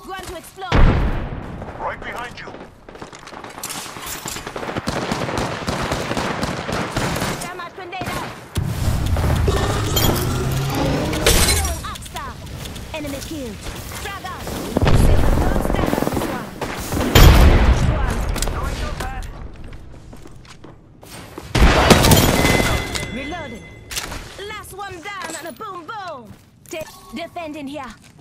Going to explode. Right behind you. Thermite grenade out. Throwing up star. Enemy killed. Frag out. Don't stand on this one. Going so bad. Reloading. Last one down and a boom boom. Defending here.